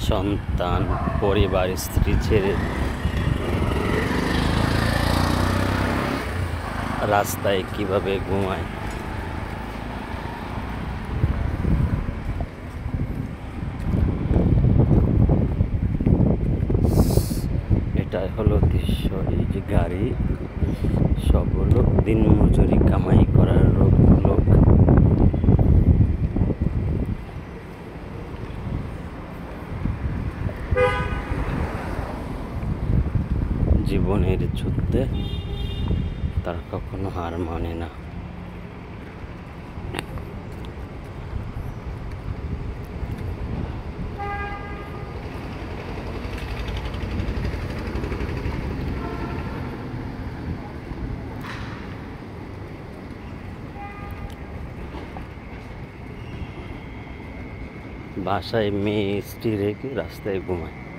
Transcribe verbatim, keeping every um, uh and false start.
সন্তান, পরিবার, স্ত্রী ছেড়ে রাস্তায় কিভাবে ঘুমায়। এটাই হলো দৃশ্য। এই যে গাড়ি, সব হলো দিন মজুরি কামাই করার লোক লোক জীবনের যুদ্ধে তারা কখনো হার মানে না। বাসায় মেয়ে স্ত্রী রেখে রাস্তায় ঘুমায়।